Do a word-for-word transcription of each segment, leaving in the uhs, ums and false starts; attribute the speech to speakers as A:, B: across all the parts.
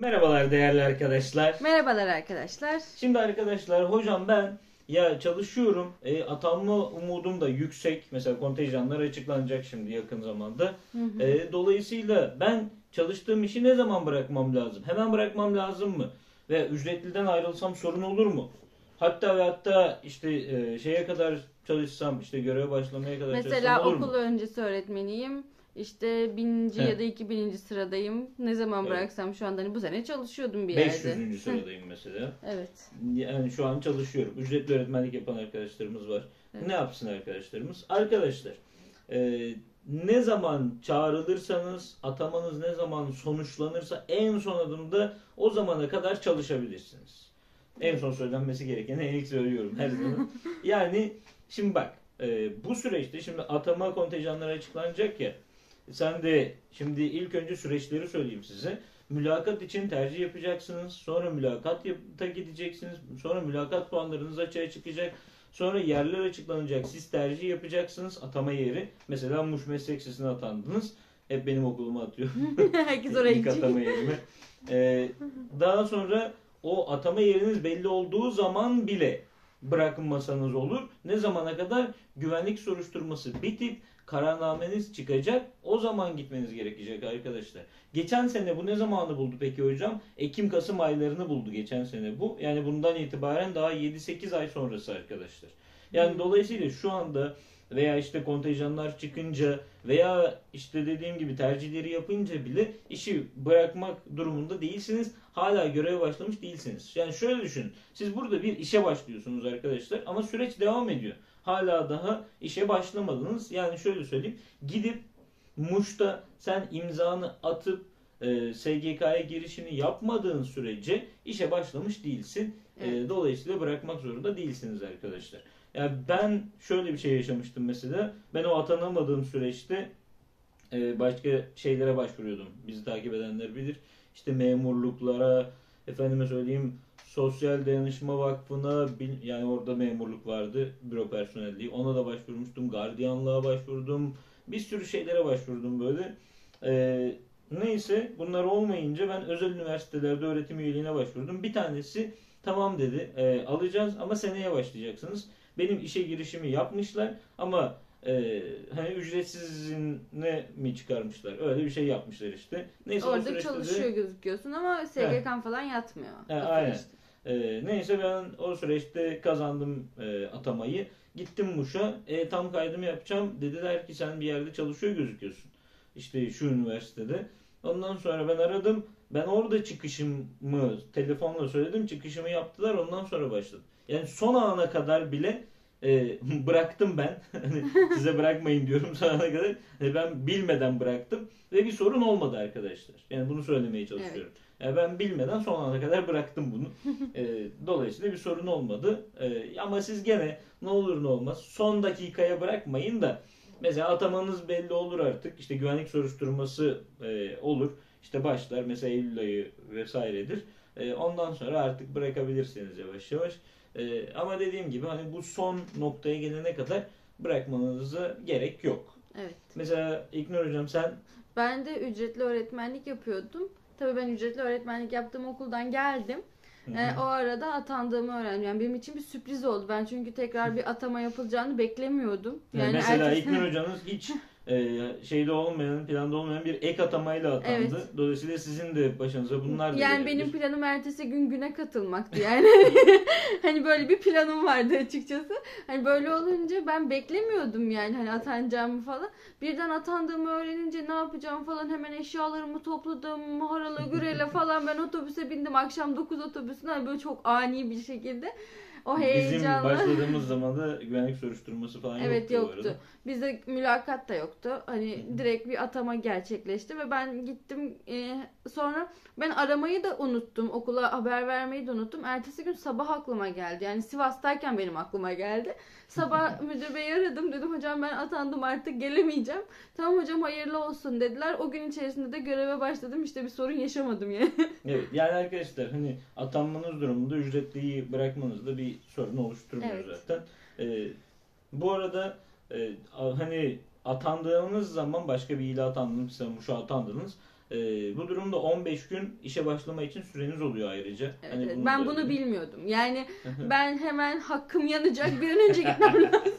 A: Merhabalar değerli arkadaşlar.
B: Merhabalar arkadaşlar.
A: Şimdi arkadaşlar hocam ben ya çalışıyorum. E, atanma umudum da yüksek. Mesela kontenjanlar açıklanacak şimdi yakın zamanda.
B: Hı hı.
A: E, dolayısıyla ben çalıştığım işi ne zaman bırakmam lazım? Hemen bırakmam lazım mı? Ve ücretliden ayrılsam sorun olur mu? Hatta ve hatta işte e, şeye kadar çalışsam, işte göreve başlamaya kadar
B: Mesela
A: çalışsam olur
B: okul
A: mu?
B: öncesi öğretmeniyim. İşte bininci
A: Heh.
B: ya da iki bininci sıradayım. Ne zaman
A: Evet.
B: bıraksam şu anda hani bu sene çalışıyordum bir yerde.
A: beş yüzüncü sıradayım mesela.
B: Evet.
A: Yani şu an çalışıyorum. Ücretli öğretmenlik yapan arkadaşlarımız var.
B: Evet.
A: Ne yapsın arkadaşlarımız? Arkadaşlar e, ne zaman çağrılırsanız, atamanız ne zaman sonuçlanırsa en son adımda o zamana kadar çalışabilirsiniz. En son söylenmesi gerekeni en ilk söylüyorum her zaman. Yani şimdi bak e, bu süreçte şimdi atama kontenjanları açıklanacak ya. Sen de şimdi ilk önce süreçleri söyleyeyim size. Mülakat için tercih yapacaksınız. Sonra mülakata gideceksiniz. Sonra mülakat puanlarınız açığa çıkacak. Sonra yerler açıklanacak. Siz tercih yapacaksınız. Atama yeri. Mesela Muş Meslek Lisesi'ne atandınız. Hep benim okuluma atıyor.
B: Herkes oraya
A: İlk
B: gidecek.
A: atama yerime. Ee, daha sonra o atama yeriniz belli olduğu zaman bile bırakmasanız olur. Ne zamana kadar? Güvenlik soruşturması bitip kararnameniz çıkacak. O zaman gitmeniz gerekecek arkadaşlar. Geçen sene bu ne zamanı buldu peki hocam? Ekim-Kasım aylarını buldu geçen sene bu. Yani bundan itibaren daha yedi sekiz ay sonrası arkadaşlar. Yani dolayısıyla şu anda veya işte kontenjanlar çıkınca veya işte dediğim gibi tercihleri yapınca bile işi bırakmak durumunda değilsiniz. Hala göreve başlamış değilsiniz. Yani şöyle düşünün. Siz burada bir işe başlıyorsunuz arkadaşlar ama süreç devam ediyor. Hala daha işe başlamadınız. Yani şöyle söyleyeyim. Gidip Muş'ta sen imzanı atıp e, S G K'ya girişini yapmadığın sürece işe başlamış değilsin. E,
B: Evet.
A: dolayısıyla bırakmak zorunda değilsiniz arkadaşlar. Yani ben şöyle bir şey yaşamıştım mesela. Ben o atanamadığım süreçte e, başka şeylere başvuruyordum. Bizi takip edenler bilir. İşte memurluklara, efendime söyleyeyim Sosyal Dayanışma Vakfı'na, yani orada memurluk vardı, büro personelliği. Ona da başvurmuştum. Gardiyanlığa başvurdum. Bir sürü şeylere başvurdum böyle. E, neyse bunlar olmayınca ben özel üniversitelerde öğretim üyeliğine başvurdum. Bir tanesi tamam dedi, e, alacağız ama seneye başlayacaksınız. Benim işe girişimi yapmışlar ama e, hani ücretsizine mi çıkarmışlar? Öyle bir şey yapmışlar işte. Neyse o
B: Orada
A: süreçte
B: çalışıyor
A: de
B: gözüküyorsun ama S G K'n falan yatmıyor.
A: he,
B: O
A: aynen.
B: süreçte.
A: E, neyse ben o süreçte kazandım e, atamayı. Gittim Muş'a. E, tam kaydımı yapacağım. Dediler ki sen bir yerde çalışıyor gözüküyorsun. İşte şu üniversitede. Ondan sonra ben aradım. Ben orada çıkışımı telefonla söyledim. Çıkışımı yaptılar. Ondan sonra başladım. Yani son ana kadar bile e, bıraktım ben. Hani size bırakmayın diyorum son ana kadar. E, ben bilmeden bıraktım. Ve bir sorun olmadı arkadaşlar. Yani bunu söylemeye çalışıyorum. Yani ben bilmeden son ana kadar bıraktım bunu. E, dolayısıyla bir sorun olmadı. E, ama siz gene ne olur ne olmaz son dakikaya bırakmayın da mesela atamanız belli olur artık. İşte güvenlik soruşturması e, olur. İşte başlar mesela Eylül ayı vesairedir. E, ondan sonra artık bırakabilirsiniz yavaş yavaş. E, ama dediğim gibi hani bu son noktaya gelene kadar bırakmanıza gerek yok.
B: Evet.
A: Mesela İlknur hocam sen
B: Ben de ücretli öğretmenlik yapıyordum. Tabii ben ücretli öğretmenlik yaptığım okuldan geldim.
A: Hı hı.
B: Ee, o arada atandığımı öğrendim. Yani benim için bir sürpriz oldu. Ben çünkü tekrar bir atama yapılacağını beklemiyordum.
A: Yani
B: Yani
A: mesela
B: ertesi-
A: İlknur hocanız hiç e, şeyde olmayan, planda olmayan bir ek atamayla atandı.
B: Evet.
A: Dolayısıyla sizin de başınıza bunlar da
B: Yani
A: gelebilir.
B: benim planım ertesi gün güne katılmaktı yani. Hani böyle bir planım vardı açıkçası. Hani böyle olunca ben beklemiyordum yani hani atanacağımı falan. Birden atandığımı öğrenince ne yapacağım falan hemen eşyalarımı topladım. Harala gürele falan ben otobüse bindim. Akşam dokuz otobüsüne hani böyle çok ani bir şekilde. O
A: Bizim
B: heyecanla.
A: başladığımız zaman da güvenlik soruşturması falan
B: Evet
A: yoktu bu
B: yoktu.
A: arada.
B: Bizde mülakat da yoktu. Hani direkt bir atama gerçekleşti ve ben gittim. Ee, sonra ben aramayı da unuttum. Okula haber vermeyi de unuttum. Ertesi gün sabah aklıma geldi. Yani Sivas'tayken benim aklıma geldi. Sabah müdür beyi aradım. Dedim hocam ben atandım artık gelemeyeceğim. Tamam hocam hayırlı olsun dediler. O gün içerisinde de göreve başladım. İşte bir sorun yaşamadım yani.
A: Evet, yani arkadaşlar hani atanmanız durumunda ücretliyi bırakmanızda bir sorun oluşturmuyor
B: Evet.
A: zaten. Ee, bu arada e, a- hani atandığınız zaman başka bir ile atandınız, mesela Muş'a atandınız. E, bu durumda on beş gün işe başlama için süreniz oluyor ayrıca.
B: Evet,
A: Hani
B: evet.
A: bunu
B: Ben
A: da-
B: bunu bilmiyordum. Yani ben hemen hakkım yanacak, bir an önce gitmem lazım.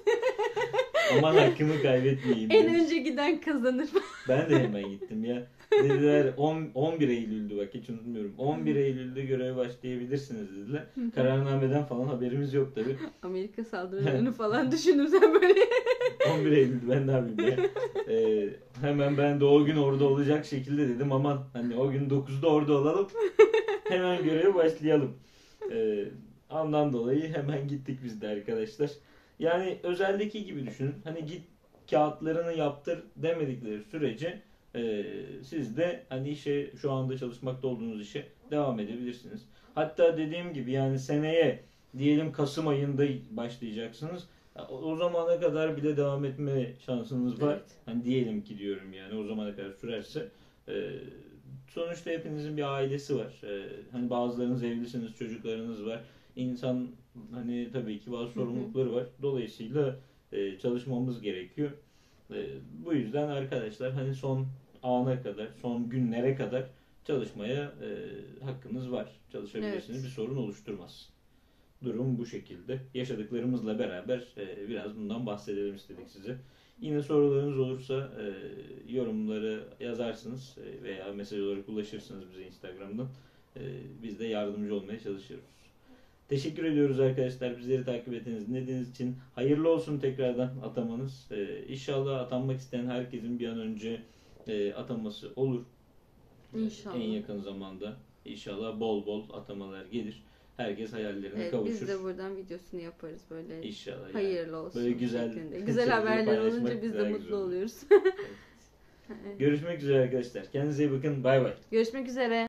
A: Aman hakkımı kaybetmeyeyim.
B: En
A: demiş.
B: önce giden kazanır.
A: Ben de hemen gittim ya. Dediler on, on bir Eylül'dü bak hiç unutmuyorum. on bir Eylül'de göreve başlayabilirsiniz dediler. Kararnameden falan haberimiz yok tabii.
B: Amerika saldırılarını falan düşünürsen böyle.
A: on bir Eylül'dü ben ne yapayım ya. Ee, hemen ben de o gün orada olacak şekilde dedim aman hani o gün dokuzda orada olalım. Hemen göreve başlayalım. Ee, ondan dolayı hemen gittik biz de arkadaşlar. Yani özeldeki gibi düşünün. Hani git kağıtlarını yaptır demedikleri sürece e, siz de hani işe şu anda çalışmakta olduğunuz işe devam edebilirsiniz. Hatta dediğim gibi yani seneye diyelim Kasım ayında başlayacaksınız. O o zamana kadar bile devam etme şansınız var.
B: Evet.
A: Hani diyelim ki diyorum yani o zamana kadar sürerse. E, sonuçta hepinizin bir ailesi var. E, hani bazılarınız evlisiniz, çocuklarınız var. İnsan hani tabii ki bazı sorumlulukları var. Dolayısıyla e, çalışmamız gerekiyor. E, bu yüzden arkadaşlar hani son ana kadar, son günlere kadar çalışmaya e, hakkınız var. Çalışabilirsiniz.
B: Evet.
A: Bir sorun oluşturmaz. Durum bu şekilde. Yaşadıklarımızla beraber e, biraz bundan bahsedelim istedik size. Yine sorularınız olursa e, yorumları yazarsınız e, veya mesaj olarak ulaşırsınız bize Instagram'dan. E, biz de yardımcı olmaya çalışıyoruz. Teşekkür ediyoruz arkadaşlar bizleri takip ettiğiniz, dinlediğiniz için. Hayırlı olsun tekrardan atamanız. Ee, inşallah atanmak isteyen herkesin bir an önce e, ataması olur.
B: İnşallah.
A: En yakın zamanda. İnşallah bol bol atamalar gelir. Herkes hayallerine
B: Evet,
A: kavuşur.
B: biz de buradan videosunu yaparız böyle.
A: İnşallah. yani.
B: Hayırlı olsun.
A: Böyle güzel
B: şeklinde. Güzel
A: şeyleri
B: haberler
A: paylaşmak
B: olunca biz de
A: daha
B: mutlu
A: güzel olur.
B: oluyoruz.
A: Görüşmek üzere arkadaşlar. Kendinize iyi bakın. Bay bay.
B: Görüşmek üzere.